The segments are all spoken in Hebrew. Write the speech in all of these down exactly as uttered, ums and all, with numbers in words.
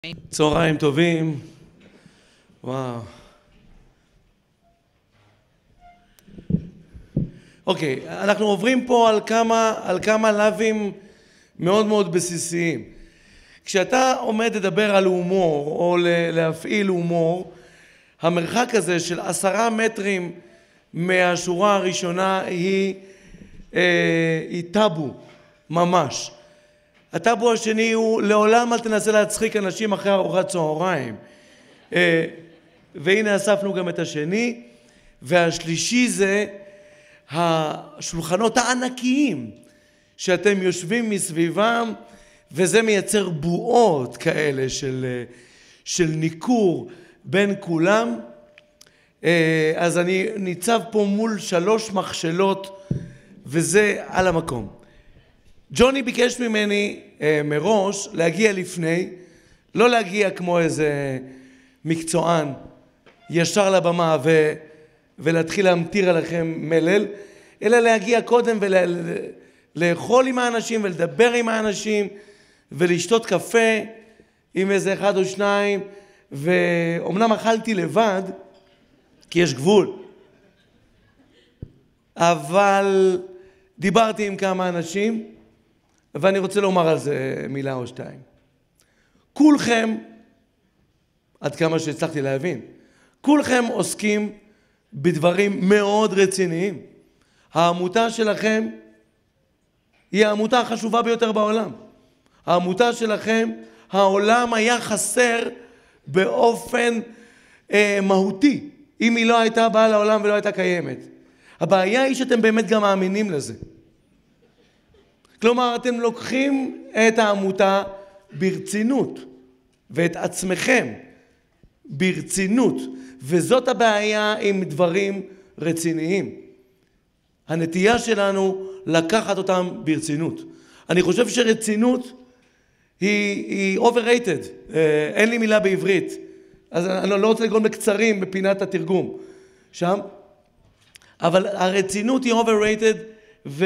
צהריים טובים. וואו. אוקיי, אנחנו עוברים פה על כמה, על כמה לווים מאוד מאוד בסיסיים. כשאתה עומד לדבר על הומור או להפעיל הומור, המרחק הזה של עשרה מטרים מהשורה הראשונה היא, אה, היא טאבו, ממש. הטאבו השני הוא לעולם אל תנסה להצחיק אנשים אחרי ארוחת צהריים. אה, והנה אספנו גם את השני. והשלישי זה השולחנות הענקיים שאתם יושבים מסביבם, וזה מייצר בועות כאלה של, של ניכור בין כולם. אז אני ניצב פה מול שלוש מכשלות, וזה על המקום. ג'וני ביקש ממני מראש להגיע לפני, לא להגיע כמו איזה מקצוען ישר לבמה ו, ולהתחיל להמטיר עליכם מלל, אלא להגיע קודם ולאכול עם האנשים ולדבר עם האנשים ולשתות קפה עם איזה אחד או שניים. ואומנם אכלתי לבד כי יש גבול, אבל דיברתי עם כמה אנשים ואני רוצה לומר על זה מילה או שתיים. כולכם, עד כמה שהצלחתי להבין, כולכם עוסקים בדברים מאוד רציניים. העמותה שלכם היא העמותה החשובה ביותר בעולם. העמותה שלכם, העולם היה חסר באופן אה, מהותי אם היא לא הייתה באה לעולם ולא הייתה קיימת. הבעיה היא שאתם באמת גם מאמינים לזה. כלומר, אתם לוקחים את העמותה ברצינות ואת עצמכם ברצינות, וזאת הבעיה עם דברים רציניים. הנטייה שלנו לקחת אותם ברצינות. אני חושב שרצינות היא, היא overrated. אין לי מילה בעברית, אז אני לא רוצה לגרום לקצרים בפינת התרגום שם, אבל הרצינות היא overrated, ו...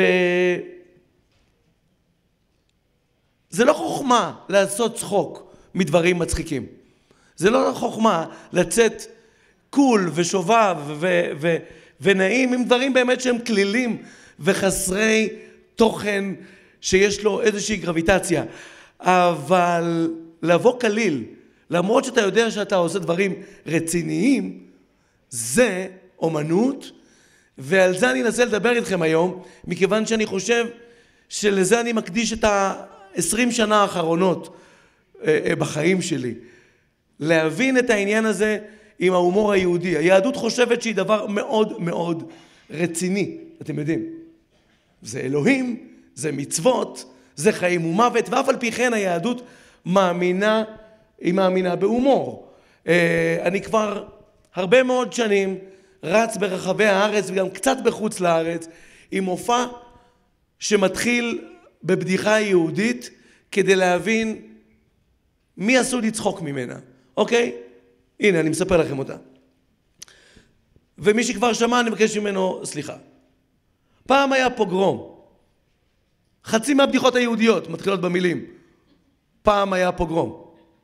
זה לא חוכמה לעשות צחוק מדברים מצחיקים. זה לא חוכמה לצאת קול ושובב ו- ו- ונעים עם דברים באמת שהם כלילים וחסרי תוכן שיש לו איזושהי גרביטציה. אבל לבוא כליל, למרות שאתה יודע שאתה עושה דברים רציניים, זה אומנות, ועל זה אני אנסה לדבר איתכם היום, מכיוון שאני חושב שלזה אני מקדיש את ה... עשרים שנה האחרונות בחיים שלי, להבין את העניין הזה עם ההומור היהודי. היהדות חושבת שהיא דבר מאוד מאוד רציני, אתם יודעים. זה אלוהים, זה מצוות, זה חיים ומוות, ואף על פי כן היהדות מאמינה, היא מאמינה בהומור. אני כבר הרבה מאוד שנים רץ ברחבי הארץ וגם קצת בחוץ לארץ עם מופע שמתחיל בבדיחה יהודית כדי להבין מי עשו לצחוק ממנה. אוקיי? הנה, אני מספר לכם אותה. ומי שכבר שמע, אני מבקש ממנו סליחה. פעם היה פוגרום. חצי מהבדיחות היהודיות מתחילות במילים פעם היה פוגרום.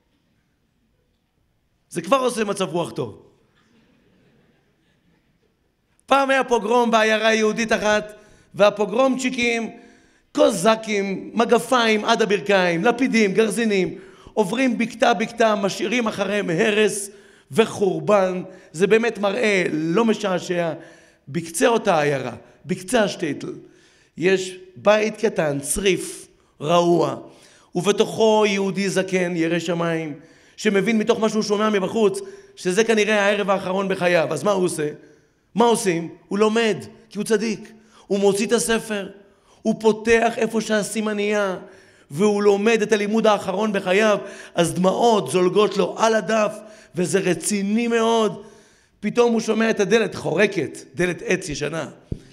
זה כבר עושה מצב רוח טוב. פעם היה פוגרום בעיירה יהודית אחת, והפוגרום-צ'יקים קוזקים, מגפיים עד הברכיים, לפידים, גרזינים, עוברים בקתה בקתה, משאירים אחריהם הרס וחורבן. זה באמת מראה לא משעשע. בקצה אותה עיירה, בקצה השטייטל, יש בית קטן, צריף, רעוע, ובתוכו יהודי זקן, ירא שמיים, שמבין מתוך מה שהוא שומע מבחוץ, שזה כנראה הערב האחרון בחייו. אז מה הוא עושה? מה עושים? הוא לומד, כי הוא צדיק. הוא מוציא את הספר, הוא פותח איפה שהסימניה, והוא לומד את הלימוד האחרון בחייו, אז דמעות זולגות לו על הדף, וזה רציני מאוד. פתאום הוא שומע את הדלת חורקת, דלת עץ ישנה.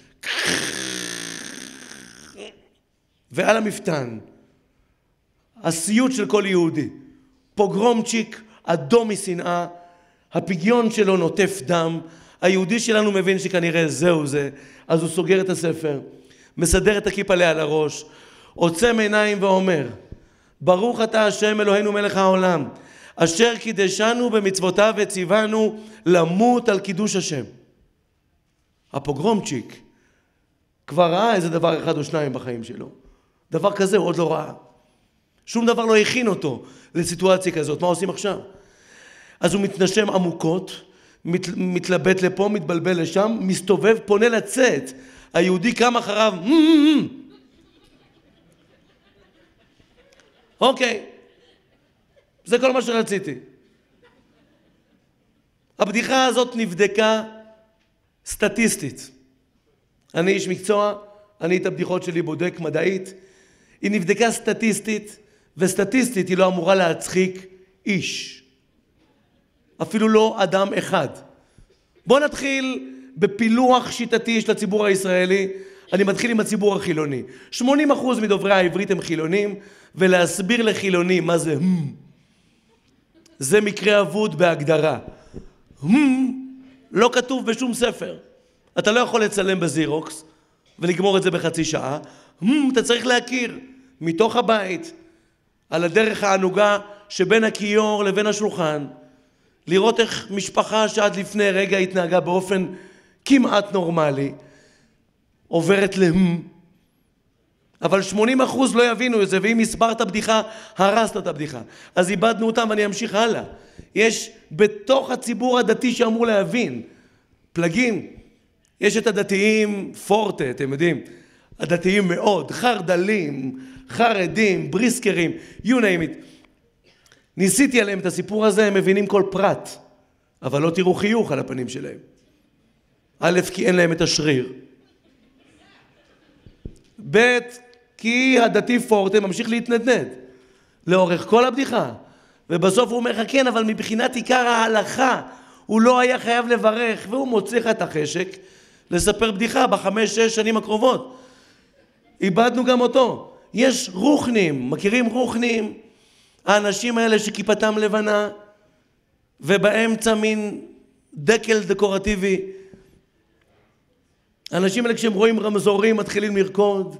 ועל המפתן, הסיוט של כל יהודי, פוגרום-צ'יק, אדום משנאה, הפגיון שלו נוטף דם, היהודי שלנו מבין שכנראה זהו זה, אז הוא סוגר את הספר, מסדר את הכיפה עליה על הראש, עוצם עיניים ואומר, ברוך אתה השם אלוהינו מלך העולם, אשר קידשנו במצוותיו וציוונו למות על קידוש השם. הפוגרומצ'יק כבר ראה איזה דבר אחד או שניים בחיים שלו. דבר כזה הוא עוד לא ראה. שום דבר לא הכין אותו לסיטואציה כזאת. מה עושים עכשיו? אז הוא מתנשם עמוקות, מת, מתלבט לפה, מתבלבל לשם, מסתובב, פונה לצאת. היהודי קם אחריו, אוקיי, זה כל מה שרציתי. הבדיחה הזאת נבדקה סטטיסטית. אני איש מקצוע, אני את הבדיחות שלי בודק מדעית. היא נבדקה סטטיסטית, וסטטיסטית היא לא אמורה להצחיק איש. אפילו לא אדם אחד. בוא נתחיל בפילוח שיטתי של הציבור הישראלי. אני מתחיל עם הציבור החילוני. שמונים אחוז מדוברי העברית הם חילונים, ולהסביר לחילונים מה זה הם. זה מקרה אבוד בהגדרה. הם לא כתוב בשום ספר. אתה לא יכול לצלם בזירוקס ולגמור את זה בחצי שעה. הם, אתה צריך להכיר מתוך הבית, על הדרך הענוגה שבין הכיור לבין השולחן, לראות איך משפחה שעד לפני רגע התנהגה באופן כמעט נורמלי, עוברת להם. אבל שמונים אחוז לא יבינו את זה, ואם הסברת בדיחה, הרסת את הבדיחה. אז איבדנו אותם ואני אמשיך הלאה. יש בתוך הציבור הדתי שאמור להבין, פלגים, יש את הדתיים פורטה, אתם יודעים, הדתיים מאוד, חרדלים, חרדים, בריסקרים, you name it. ניסיתי עליהם את הסיפור הזה, הם מבינים כל פרט, אבל לא תראו חיוך על הפנים שלהם. א', כי אין להם את השריר. ב', כי הדתי פורטה ממשיך להתנדנד לאורך כל הבדיחה. ובסוף הוא אומר לך, כן, אבל מבחינת עיקר ההלכה, הוא לא היה חייב לברך, והוא מוצא לך את החשק לספר בדיחה בחמש, שש שנים הקרובות. איבדנו גם אותו. יש רוחנים, מכירים רוחנים? האנשים האלה שכיפתם לבנה, ובאמצע מין דקל דקורטיבי. האנשים האלה כשהם רואים רמזורים מתחילים לרקוד.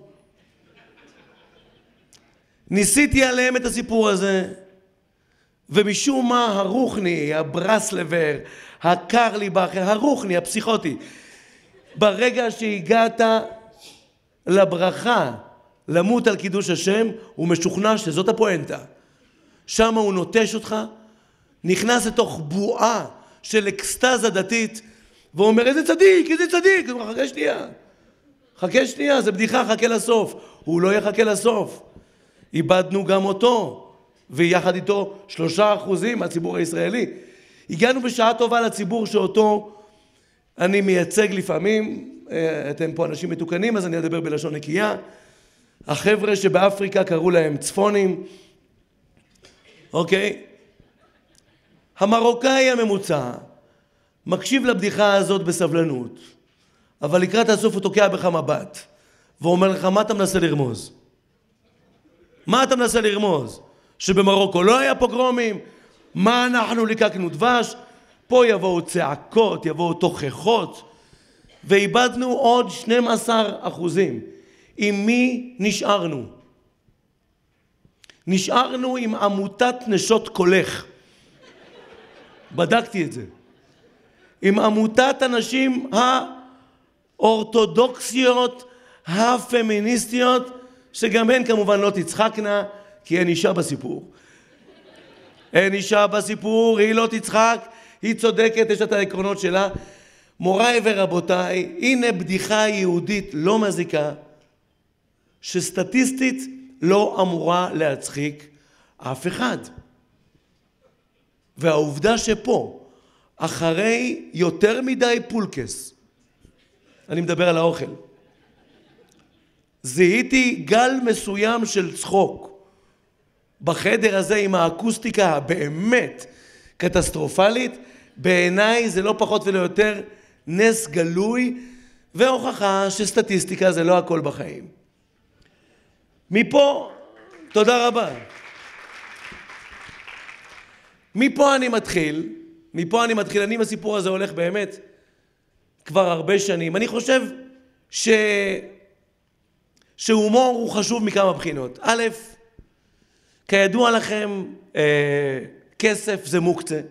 ניסיתי עליהם את הסיפור הזה, ומשום מה הרוחני, הברסלבר, הקרליבאכר, הרוחני, הפסיכוטי, ברגע שהגעת לברכה, למות על קידוש השם, הוא משוכנע שזאת הפואנטה. שם הוא נוטש אותך, נכנס לתוך בועה של אקסטזה דתית, ואומר, איזה צדיק, איזה צדיק, הוא אומר, חכה שנייה, חכה שנייה, זה בדיחה, חכה לסוף. הוא לא יחכה לסוף. איבדנו גם אותו, ויחד איתו שלושה אחוזים מהציבור הישראלי. הגענו בשעה טובה לציבור שאותו אני מייצג לפעמים, אתם פה אנשים מתוקנים, אז אני אדבר בלשון נקייה. החבר'ה שבאפריקה קראו להם צפונים, אוקיי? המרוקאי הממוצע מקשיב לבדיחה הזאת בסבלנות, אבל לקראת הסוף הוא תוקע בך מבט, ואומר לך, מה אתה מנסה לרמוז? מה אתה מנסה לרמוז? שבמרוקו לא היה פוגרומים? מה אנחנו ליקקנו דבש? פה יבואו צעקות, יבואו תוכחות, ואיבדנו עוד שנים עשר אחוזים. עם מי נשארנו? נשארנו עם עמותת נשות קולך. בדקתי את זה. עם עמותת הנשים האורתודוקסיות, הפמיניסטיות, שגם הן כמובן לא תצחקנה, כי אין אישה בסיפור. אין אישה בסיפור, היא לא תצחק, היא צודקת, יש את העקרונות שלה. מוריי ורבותיי, הנה בדיחה יהודית לא מזיקה, שסטטיסטית לא אמורה להצחיק אף אחד. והעובדה שפה, אחרי יותר מדי פולקס, אני מדבר על האוכל, זיהיתי גל מסוים של צחוק בחדר הזה עם האקוסטיקה הבאמת קטסטרופלית. בעיניי זה לא פחות ולא יותר נס גלוי והוכחה שסטטיסטיקה זה לא הכל בחיים. מפה, תודה רבה. מפה אני מתחיל, מפה אני מתחיל, אני עם הסיפור הזה הולך באמת כבר הרבה שנים. אני חושב ש... שהומור הוא חשוב מכמה בחינות. א', כידוע לכם, אה, כסף זה מוקצה.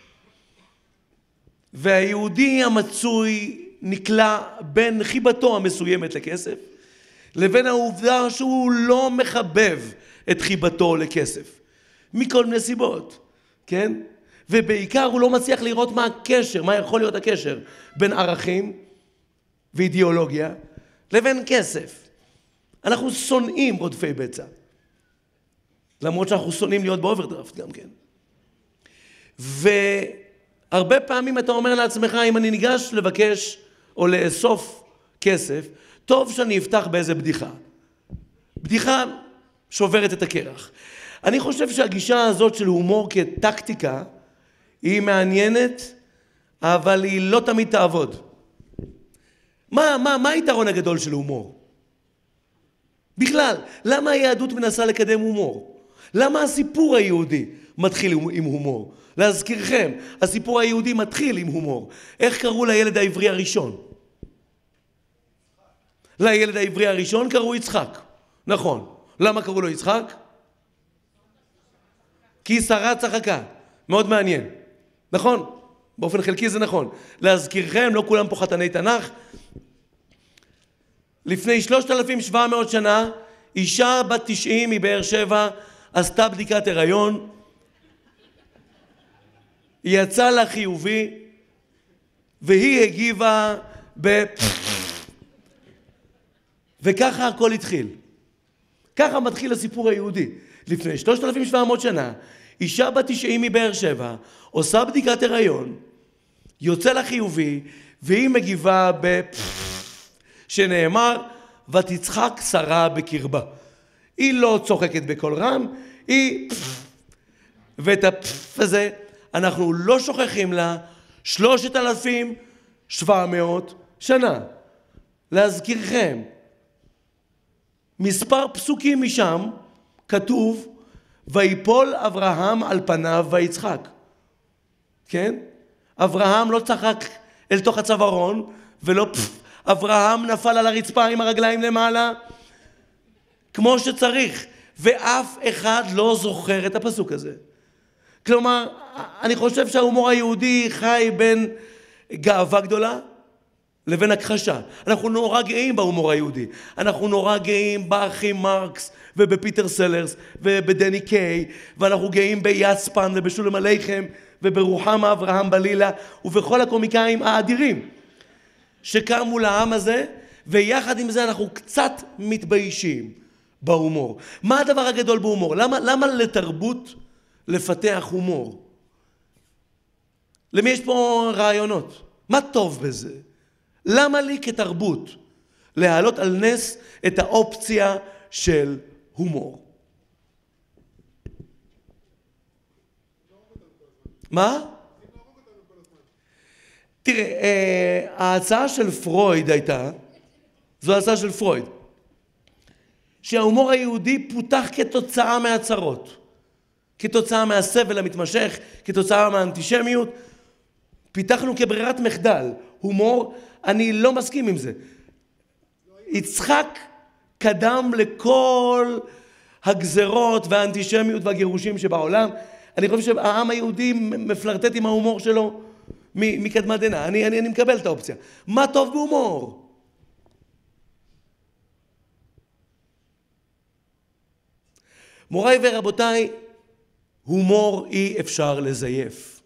והיהודי המצוי נקלע בין חיבתו המסוימת לכסף, לבין העובדה שהוא לא מחבב את חיבתו לכסף. מכל מיני סיבות, כן? ובעיקר הוא לא מצליח לראות מה הקשר, מה יכול להיות הקשר בין ערכים ואידיאולוגיה לבין כסף. אנחנו שונאים רודפי בצע. למרות שאנחנו שונאים להיות באוברדרפט גם כן. והרבה פעמים אתה אומר לעצמך, אם אני ניגש לבקש או לאסוף כסף, טוב שאני אפתח באיזה בדיחה. בדיחה שוברת את הקרח. אני חושב שהגישה הזאת של הומור כטקטיקה היא מעניינת, אבל היא לא תמיד תעבוד. מה, מה, מה היתרון הגדול של הומור? בכלל, למה היהדות מנסה לקדם הומור? למה הסיפור היהודי מתחיל עם הומור? להזכירכם, הסיפור היהודי מתחיל עם הומור. איך קראו לילד העברי הראשון? לילד העברי הראשון קראו יצחק. נכון. למה קראו לו יצחק? כי שרה צחקה. מאוד מעניין. נכון? באופן חלקי זה נכון. להזכירכם, לא כולם פה חתני תנ"ך. לפני שלושת אלפים שבע מאות שנה, אישה בת תשעים מבאר שבע עשתה בדיקת הריון, היא יצאה לה חיובי, והיא הגיבה ב... וככה הכל התחיל. ככה מתחיל הסיפור היהודי. לפני שלושת אלפים שבע מאות שנה, אישה בת תשעים מבאר שבע עושה בדיקת הריון, יוצא לה חיובי, והיא מגיבה ב... שנאמר, ותצחק שרה בקרבה. היא לא צוחקת בקול רם, היא... ואת הפפ הזה אנחנו לא שוכחים לה שלושת אלפים שבע מאות שנה. להזכירכם, מספר פסוקים משם כתוב, ויפול אברהם על פניו ויצחק. כן? אברהם לא צחק אל תוך הצווארון, ולא פפ, אברהם נפל על הרצפה עם הרגליים למעלה, כמו שצריך, ואף אחד לא זוכר את הפסוק הזה. כלומר, אני חושב שההומור היהודי חי בין גאווה גדולה לבין הכחשה. אנחנו נורא גאים בהומור היהודי. אנחנו נורא גאים באחים מרקס ובפיטר סלרס ובדני קיי, ואנחנו גאים ביספן ובשולם עליכם וברוחמה אברהם בלילה ובכל הקומיקאים האדירים שקמו לעם הזה, ויחד עם זה אנחנו קצת מתביישים בהומור. מה הדבר הגדול בהומור? למה, למה לתרבות לפתח הומור? למי יש פה רעיונות? מה טוב בזה? למה לי כתרבות להעלות על נס את האופציה של הומור? מה? תראה, ההצעה של פרויד הייתה, זו ההצעה של פרויד, שההומור היהודי פותח כתוצאה מהצרות, כתוצאה מהסבל המתמשך, כתוצאה מהאנטישמיות. פיתחנו כברירת מחדל הומור. אני לא מסכים עם זה. יצחק קדם לכל הגזרות והאנטישמיות והגירושים שבעולם. אני חושב שהעם היהודי מפלרטט עם ההומור שלו מקדמה דנא. אני, אני, אני מקבל את האופציה. מה טוב בהומור? מוריי ורבותיי, הומור אי אפשר לזייף.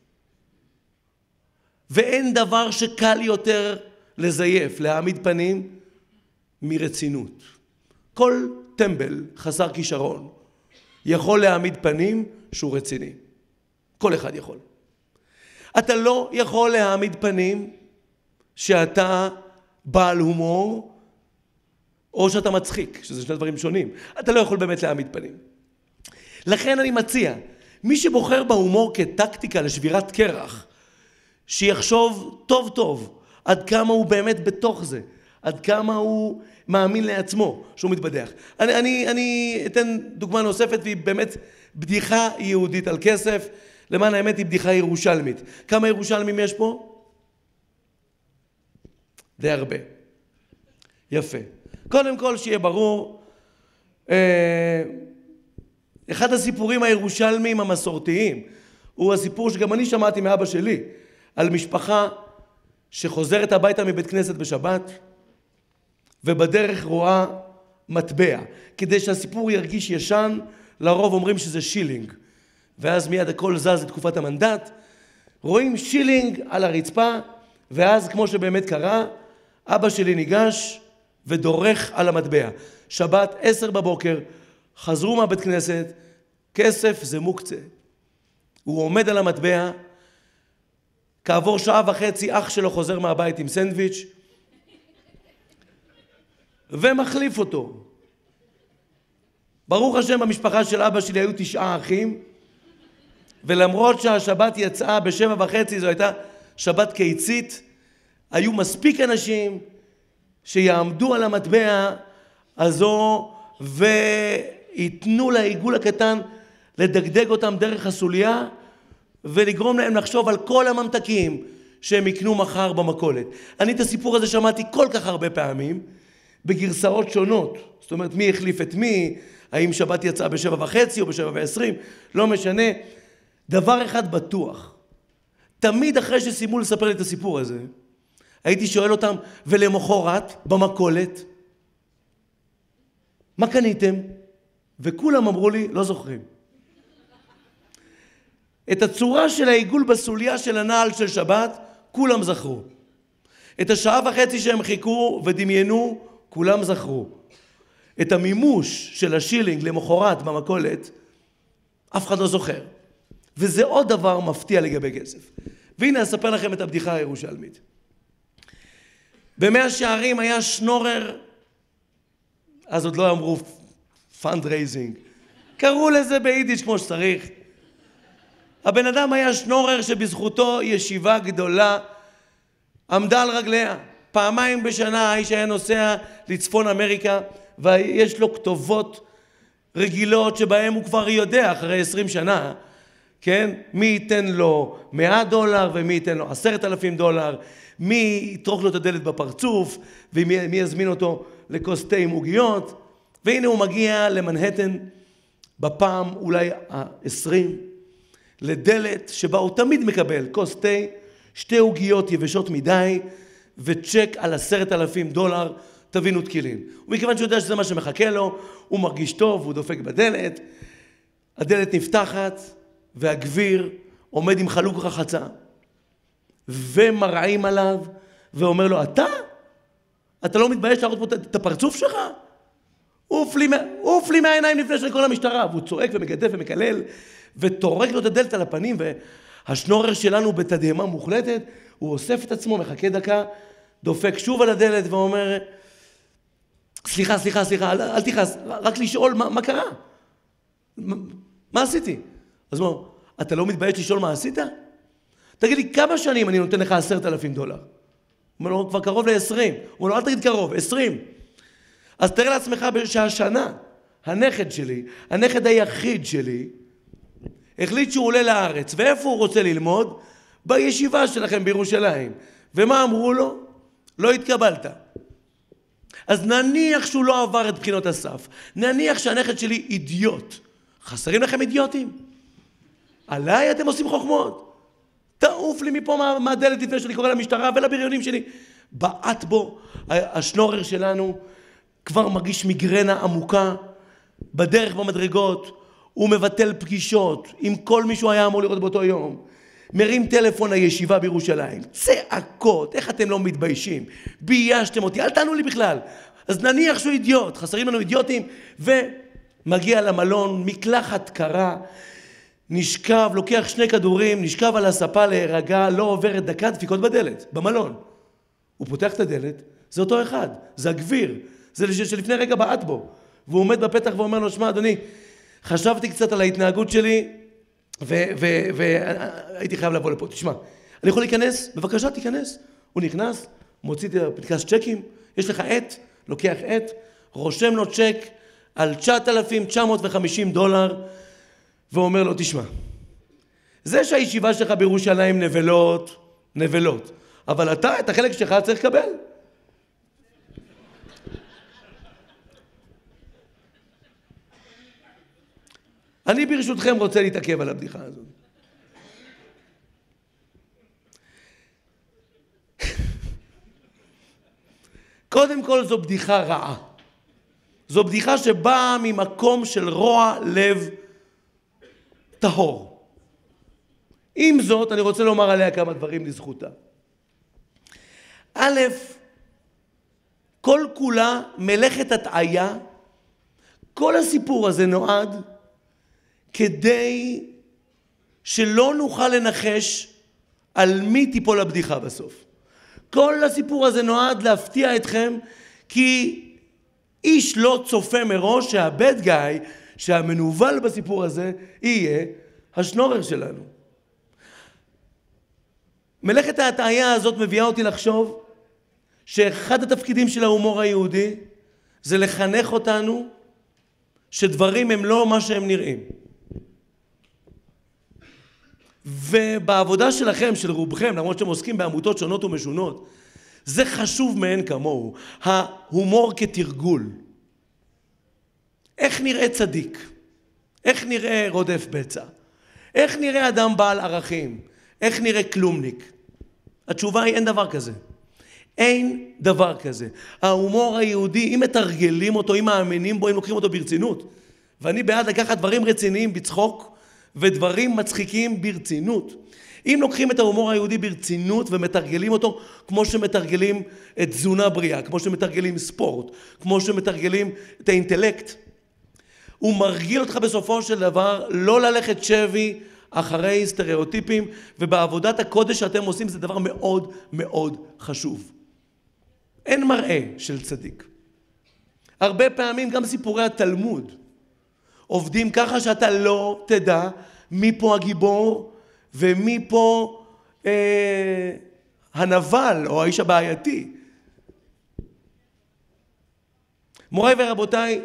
ואין דבר שקל יותר לזייף, להעמיד פנים, מרצינות. כל טמבל חסר כישרון יכול להעמיד פנים שהוא רציני. כל אחד יכול. אתה לא יכול להעמיד פנים שאתה בעל הומור, או שאתה מצחיק, שזה שני דברים שונים. אתה לא יכול באמת להעמיד פנים. לכן אני מציע, מי שבוחר בהומור כטקטיקה לשבירת קרח, שיחשוב טוב טוב עד כמה הוא באמת בתוך זה, עד כמה הוא מאמין לעצמו שהוא מתבדח. אני, אני, אני אתן דוגמה נוספת, והיא באמת בדיחה יהודית על כסף. למען האמת היא בדיחה ירושלמית. כמה ירושלמים יש פה? די הרבה. יפה. קודם כל שיהיה ברור, אחד הסיפורים הירושלמיים המסורתיים הוא הסיפור שגם אני שמעתי מאבא שלי, על משפחה שחוזרת הביתה מבית כנסת בשבת, ובדרך רואה מטבע. כדי שהסיפור ירגיש ישן, לרוב אומרים שזה שילינג. ואז מיד הכל זז לתקופת המנדט, רואים שילינג על הרצפה, ואז כמו שבאמת קרה, אבא שלי ניגש ודורך על המטבע. שבת, עשר בבוקר, חזרו מהבית כנסת, כסף זה מוקצה. הוא עומד על המטבע, כעבור שעה וחצי אח שלו חוזר מהבית עם סנדוויץ' ומחליף אותו. ברוך השם, במשפחה של אבא שלי היו תשעה אחים, ולמרות שהשבת יצאה בשבע וחצי, זו הייתה שבת קיצית, היו מספיק אנשים שיעמדו על המטבע הזו ויתנו לעיגול הקטן לדגדג אותם דרך הסוליה ולגרום להם לחשוב על כל הממתקים שהם יקנו מחר במכולת. אני את הסיפור הזה שמעתי כל כך הרבה פעמים בגרסאות שונות. זאת אומרת, מי החליף את מי, האם שבת יצאה בשבע וחצי או בשבע ועשרים, לא משנה. דבר אחד בטוח, תמיד אחרי שסיימו לספר לי את הסיפור הזה, הייתי שואל אותם, ולמחרת במכולת, מה קניתם? וכולם אמרו לי, לא זוכרים. את הצורה של העיגול בסוליה של הנעל של שבת, כולם זכרו. את השעה וחצי שהם חיכו ודמיינו, כולם זכרו. את המימוש של השילינג למחרת במכולת, אף אחד לא זוכר. וזה עוד דבר מפתיע לגבי כסף. והנה אספר לכם את הבדיחה הירושלמית. במאה שערים היה שנורר, אז עוד לא אמרו פנדרייזינג, קראו לזה ביידיש כמו שצריך. הבן אדם היה שנורר שבזכותו ישיבה גדולה עמדה על רגליה. פעמיים בשנה האיש היה נוסע לצפון אמריקה, ויש לו כתובות רגילות שבהם הוא כבר יודע אחרי עשרים שנה, כן? מי ייתן לו מאה דולר ומי ייתן לו עשרת אלפים דולר, מי יטרוק לו את הדלת בפרצוף ומי יזמין אותו לכוס תה עם עוגיות. והנה הוא מגיע למנהטן בפעם אולי ה-עשרים, לדלת שבה הוא תמיד מקבל כוס תה, שתי עוגיות יבשות מדי וצ'ק על עשרת אלפים דולר, תבינו תקילין. ומכיוון שהוא יודע שזה מה שמחכה לו, הוא מרגיש טוב, הוא דופק בדלת, הדלת נפתחת והגביר עומד עם חלוק רחצה ומרעים עליו ואומר לו, אתה? אתה לא מתבייש להראות פה את הפרצוף שלך? עוף לי, עוף לי מהעיניים לפני של כל המשטרה. והוא צועק ומגדף ומקלל וטורק לו את הדלת על הפנים, והשנורר שלנו בתדהמה מוחלטת, הוא אוסף את עצמו, מחכה דקה, דופק שוב על הדלת ואומר, סליחה, סליחה, סליחה, אל, אל תכעס, רק לשאול מה, מה קרה? מה, מה עשיתי? אז הוא אומר, אתה לא מתבייש לשאול מה עשית? תגיד לי, כמה שנים אני נותן לך עשרת אלפים דולר? הוא אומר לו, כבר קרוב ל-עשרים. הוא אומר לו, אל תגיד קרוב, עשרים. אז תראה לעצמך שהשנה, הנכד שלי, הנכד היחיד שלי, החליט שהוא עולה לארץ. ואיפה הוא רוצה ללמוד? בישיבה שלכם בירושלים. ומה אמרו לו? לא התקבלת. אז נניח שהוא לא עבר את בחינות הסף. נניח שהנכד שלי אידיוט. חסרים לכם אידיוטים? עליי אתם עושים חוכמות. תעוף לי מפה מה, מהדלת לפני שאני קורא למשטרה ולבריונים שלי. בעט בו, השנורר שלנו כבר מרגיש מיגרנה עמוקה, בדרך במדרגות, הוא מבטל פגישות עם כל מישהו היה אמור לראות באותו יום. מרים טלפון לישיבה בירושלים, צעקות, איך אתם לא מתביישים? ביישתם אותי, אל תענו לי בכלל. אז נניח שהוא אידיוט, חסרים לנו אידיוטים, ומגיע למלון, מקלחת קרה, נשכב, לוקח שני כדורים, נשכב על הספה להירגע, לא עוברת דקה, דפיקות בדלת, במלון. הוא פותח את הדלת, זה אותו אחד, זה הגביר, זה שלפני רגע בעט בו. והוא עומד בפתח ואומר לו, שמע אדוני, חשבתי קצת על ההתנהגות שלי, והייתי חייב לבוא לפה. תשמע, אני יכול להיכנס? בבקשה תיכנס. הוא נכנס, מוציא את הפנקס צ'קים, יש לך עט, לוקח עט, רושם לו צ'ק על תשעת אלפים תשע מאות וחמישים דולר, ואומר לו, תשמע, זה שהישיבה שלך בירושלים נבלות, נבלות, אבל אתה, את החלק שלך צריך לקבל. אני ברשותכם רוצה להתעכב על הבדיחה הזאת. קודם כל זו בדיחה רעה. זו בדיחה שבאה ממקום של רוע לב טהור. עם זאת, אני רוצה לומר עליה כמה דברים לזכותה. א', כל כולה מלאכת הטעיה. כל הסיפור הזה נועד כדי שלא נוכל לנחש על מי תיפול הבדיחה בסוף. כל הסיפור הזה נועד להפתיע אתכם, כי איש לא צופה מראש שהבד גאי, שהמנוול בסיפור הזה, יהיה השנורר שלנו. מלאכת ההטעיה הזאת מביאה אותי לחשוב שאחד התפקידים של ההומור היהודי זה לחנך אותנו שדברים הם לא מה שהם נראים. ובעבודה שלכם, של רובכם, למרות שאתם עוסקים בעמותות שונות ומשונות, זה חשוב מאין כמוהו, ההומור כתרגול. איך נראה צדיק? איך נראה רודף בצע? איך נראה אדם בעל ערכים? איך נראה כלומניק? התשובה היא אין דבר כזה. אין דבר כזה. ההומור היהודי, אם מתרגלים אותו, אם מאמינים בו, אם לוקחים אותו ברצינות, ואני בעד לקחת דברים רציניים בצחוק, ודברים מצחיקים ברצינות. אם לוקחים את ההומור היהודי ברצינות ומתרגלים אותו כמו שמתרגלים את תזונה בריאה, כמו שמתרגלים ספורט, כמו שמתרגלים את האינטלקט, הוא מרגיל אותך בסופו של דבר לא ללכת שבי אחרי סטריאוטיפים, ובעבודת הקודש שאתם עושים זה דבר מאוד מאוד חשוב. אין מראה של צדיק. הרבה פעמים גם סיפורי התלמוד עובדים ככה שאתה לא תדע מי פה הגיבור ומי פה אה, הנבל או האיש הבעייתי. מוריי ורבותיי,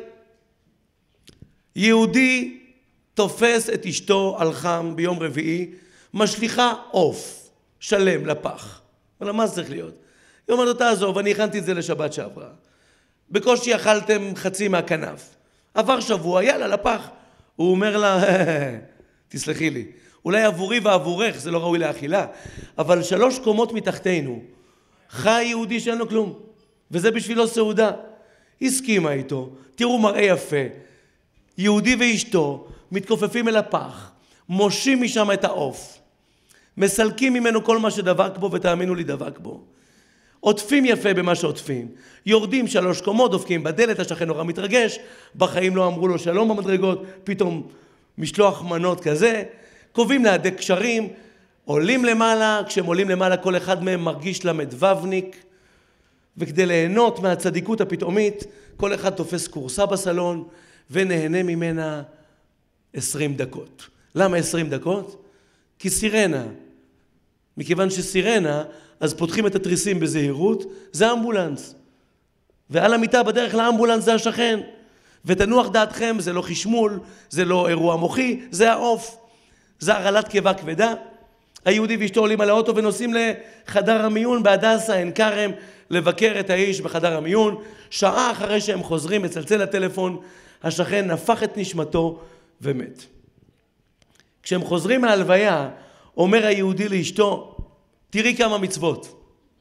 יהודי תופס את אשתו על חם ביום רביעי, משליחה עוף שלם לפח. אבל מה זה צריך להיות? היא אומרת לו, תעזוב, אני הכנתי את זה לשבת שעברה. בקושי אכלתם חצי מהכנף. עבר שבוע, יאללה, לפח. הוא אומר לה, תסלחי לי, אולי עבורי ועבורך זה לא ראוי לאכילה, אבל שלוש קומות מתחתנו, חי יהודי שאין לו כלום, וזה בשבילו סעודה. הסכימה איתו, תראו מראה יפה, יהודי ואשתו מתכופפים אל הפח, מושים משם את העוף, מסלקים ממנו כל מה שדבק בו, ותאמינו לי דבק בו. עוטפים יפה במה שעוטפים, יורדים שלוש קומות, דופקים בדלת, השכן נורא מתרגש, בחיים לא אמרו לו שלום במדרגות, פתאום משלוח מנות כזה, קובעים להדק קשרים, עולים למעלה, כשהם עולים למעלה כל אחד מהם מרגיש למדבבניק, וכדי ליהנות מהצדיקות הפתאומית, כל אחד תופס קורסה בסלון, ונהנה ממנה עשרים דקות. למה עשרים דקות? כי סירנה. מכיוון שסירנה, אז פותחים את התריסים בזהירות, זה אמבולנס. ועל המיטה בדרך לאמבולנס זה השכן. ותנוח דעתכם, זה לא חשמול, זה לא אירוע מוחי, זה העוף. זה הרעלת קיבה כבדה. היהודי ואשתו עולים על האוטו ונוסעים לחדר המיון בהדסה עין כרם, לבקר את האיש בחדר המיון. שעה אחרי שהם חוזרים, מצלצל הטלפון, השכן נפח את נשמתו ומת. כשהם חוזרים מההלוויה, אומר היהודי לאשתו, תראי כמה מצוות.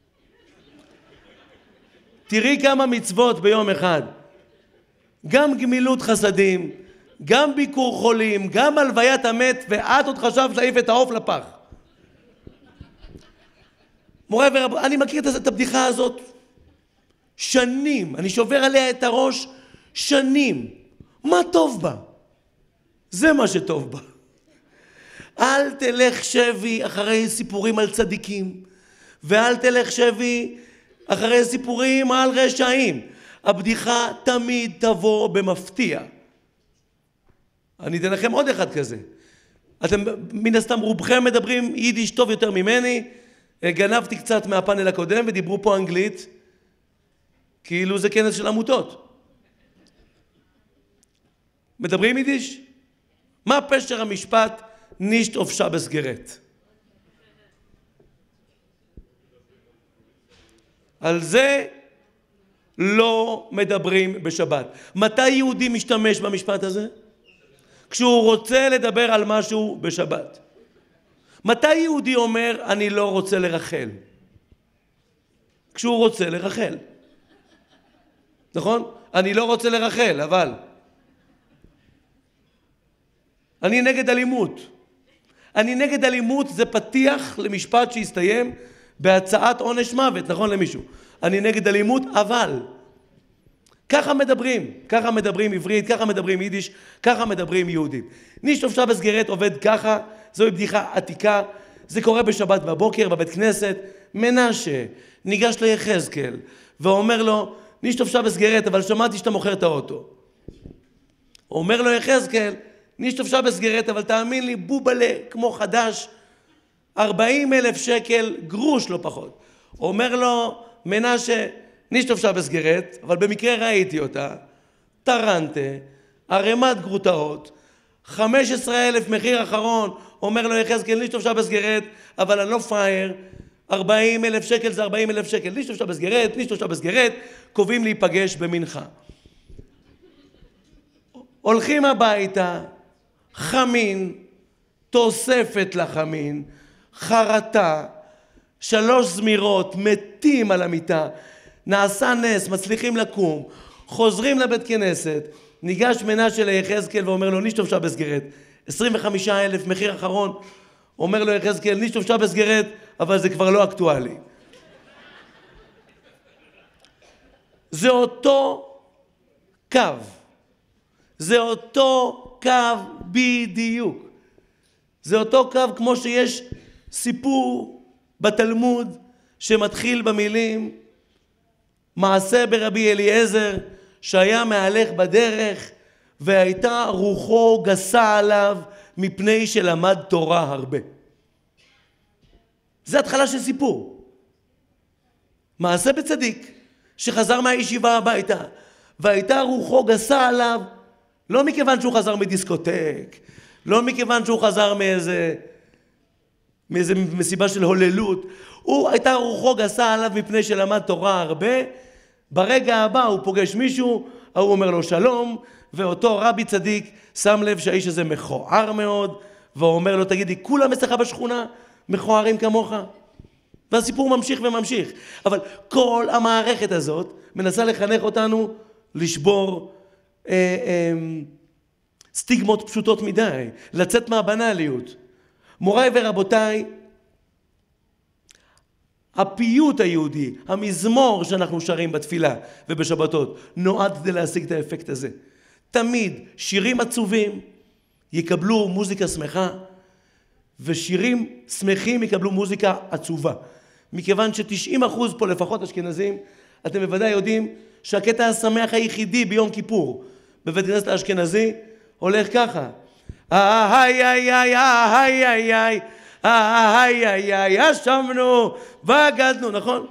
תראי כמה מצוות ביום אחד. גם גמילות חסדים, גם ביקור חולים, גם הלוויית המת, ואת עוד חשבת להעיף את העוף לפח. מוריי ורבותיי, אני מכיר את הבדיחה הזאת שנים, אני שובר עליה את הראש שנים. מה טוב בה? זה מה שטוב בה. אל תלך שבי אחרי סיפורים על צדיקים, ואל תלך שבי אחרי סיפורים על רשעים. הבדיחה תמיד תבוא במפתיע. אני אתן לכם עוד אחד כזה. אתם מן הסתם רובכם מדברים יידיש טוב יותר ממני, גנבתי קצת מהפאנל הקודם ודיברו פה אנגלית, כאילו זה כנס של עמותות. מדברים יידיש? מה פשר המשפט נישט אוף שבס גרט? על זה לא מדברים בשבת. מתי יהודי משתמש במשפט הזה? כשהוא רוצה לדבר על משהו בשבת. מתי יהודי אומר אני לא רוצה לרחל? כשהוא רוצה לרחל. נכון? אני לא רוצה לרחל, אבל אני נגד אלימות. אני נגד אלימות זה פתיח למשפט שהסתיים בהצעת עונש מוות, נכון למישהו? אני נגד אלימות, אבל ככה מדברים, ככה מדברים עברית, ככה מדברים יידיש, ככה מדברים יהודית. נישטוב שבס גרט עובד ככה, זוהי בדיחה עתיקה, זה קורה בשבת בבוקר בבית כנסת. מנשה ניגש ליחזקאל ואומר לו, נישטוב שבס גרט, אבל שמעתי שאתה מוכר את האוטו. אומר לו יחזקאל, נישטוב שבס גרט, אבל תאמין לי, בובלה כמו חדש, ארבעים אלף שקל גרוש לא פחות. אומר לו מנשה, נישטוב שבס גרט, אבל במקרה ראיתי אותה, טרנטה, ערימת גרוטאות, חמישה עשר אלף מחיר אחרון. אומר לו יחזקאל, נישטוב שבס גרט, אבל אני לא פייר, ארבעים אלף שקל זה ארבעים אלף שקל, נישטוב שבס גרט, נישטוב שבס גרט, קובעים להיפגש במנחה. הולכים הביתה, חמין, תוספת לחמין, חרטה, שלוש זמירות, מתים על המיטה, נעשה נס, מצליחים לקום, חוזרים לבית כנסת, ניגש מנשה ליחזקאל ואומר לו, נישטוב שבס גרט, עשרים וחמישה אלף מחיר אחרון. אומר לו יחזקאל, נישטוב שבס גרט, אבל זה כבר לא אקטואלי. זה אותו קו, זה אותו קו בדיוק. זה אותו קו כמו שיש סיפור בתלמוד שמתחיל במילים, מעשה ברבי אליעזר שהיה מהלך בדרך והייתה רוחו גסה עליו מפני שלמד תורה הרבה. זה התחלה של סיפור. מעשה בצדיק שחזר מהישיבה הביתה והייתה רוחו גסה עליו, לא מכיוון שהוא חזר מדיסקוטק, לא מכיוון שהוא חזר מאיזה, מאיזה מסיבה של הוללות, הוא הייתה רוחו גסה עליו מפני שלמד תורה הרבה. ברגע הבא הוא פוגש מישהו, הוא אומר לו שלום, ואותו רבי צדיק שם לב שהאיש הזה מכוער מאוד, ואומר לו, תגידי, כולם אצלך בשכונה מכוערים כמוך? והסיפור ממשיך וממשיך. אבל כל המערכת הזאת מנסה לחנך אותנו לשבור אה, אה, סטיגמות פשוטות מדי, לצאת מהבנליות. מוריי ורבותיי, הפיוט היהודי, המזמור שאנחנו שרים בתפילה ובשבתות, נועד כדי להשיג את האפקט הזה. תמיד שירים עצובים יקבלו מוזיקה שמחה, ושירים שמחים יקבלו מוזיקה עצובה. מכיוון ש-תשעים אחוז פה לפחות אשכנזים, אתם בוודאי יודעים שהקטע השמח היחידי ביום כיפור בבית כנסת האשכנזי הולך ככה. איי איי איי איי איי איי איי איי איי ישבנו בגדנו, נכון?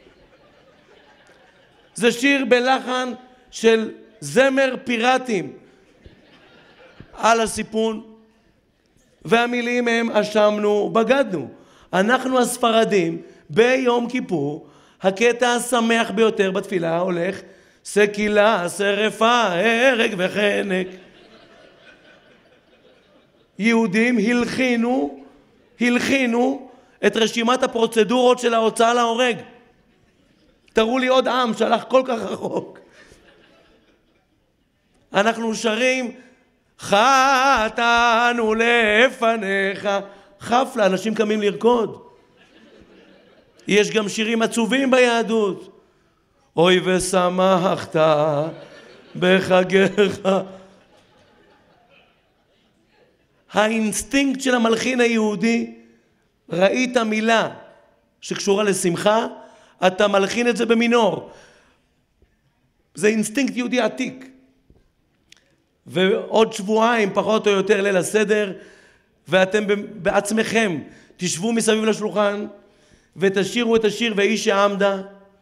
זה שיר בלחן של זמר פיראטים על הסיפון, והמילים הם אשמנו בגדנו. אנחנו הספרדים ביום כיפור, הקטע השמח ביותר בתפילה הולך סקילה, שרפה, הרג וחנק. יהודים הלחינו, הלחינו את רשימת הפרוצדורות של ההוצאה להורג. תראו לי עוד עם שהלך כל כך רחוק. אנחנו שרים חטאנו לפניך, חפלה, אנשים קמים לרקוד. יש גם שירים עצובים ביהדות. אוי ושמחת בחגיך. האינסטינקט של המלחין היהודי, ראית מילה שקשורה לשמחה, אתה מלחין את זה במינור. זה אינסטינקט יהודי עתיק. ועוד שבועיים פחות או יותר ליל הסדר, ואתם בעצמכם תשבו מסביב לשולחן ותשירו את השיר ואיש העמדה,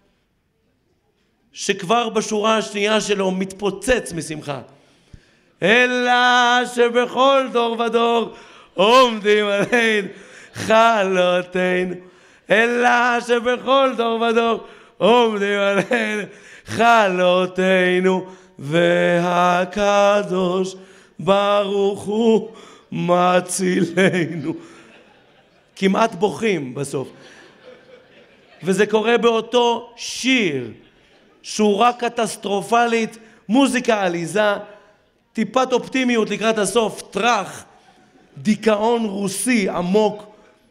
שכבר בשורה השנייה שלו מתפוצץ משמחה. אלא שבכל דור ודור עומדים עלינו חלותינו, אלא שבכל דור ודור עומדים עלינו חלותינו, והקדוש ברוך הוא מצילנו. כמעט בוכים בסוף. וזה קורה באותו שיר שורה קטסטרופלית, מוזיקה עליזה, טיפת אופטימיות לקראת הסוף, טרח, דיכאון רוסי עמוק.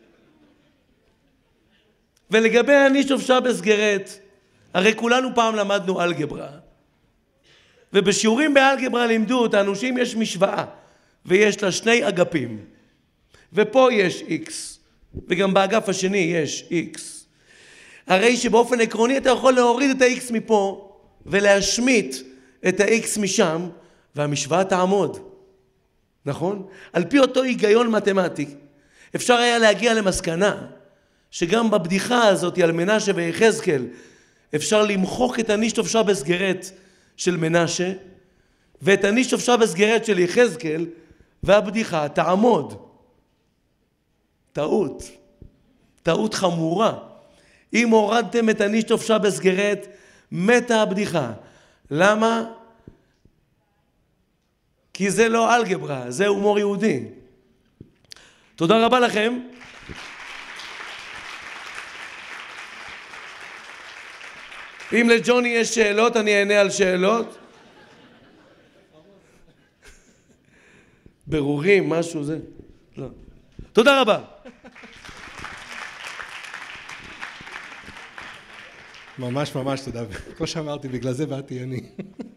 ולגבי הנישוב שבס גרט, הרי כולנו פעם למדנו אלגברה. ובשיעורים באלגברה לימדו אותנו שאם יש משוואה ויש לה שני אגפים, ופה יש X, וגם באגף השני יש X, הרי שבאופן עקרוני אתה יכול להוריד את ה-X מפה ולהשמיט את ה-X משם, והמשוואה תעמוד. נכון? על פי אותו היגיון מתמטי, אפשר היה להגיע למסקנה שגם בבדיחה הזאת על מנשה ויחזקאל אפשר למחוק את הנישוב שבס גרט של מנשה ואת הנישוב שבס גרט של יחזקאל, והבדיחה תעמוד. טעות. טעות חמורה. אם הורדתם את הנישוב שבס גרט, מתה הבדיחה. למה? כי זה לא אלגברה, זה הומור יהודי. תודה רבה לכם. אם לג'וני יש שאלות, אני אענה על שאלות. ברורים, משהו זה. לא. תודה רבה. ממש ממש תודה. כמו שאמרתי, בגלל זה באתי אני.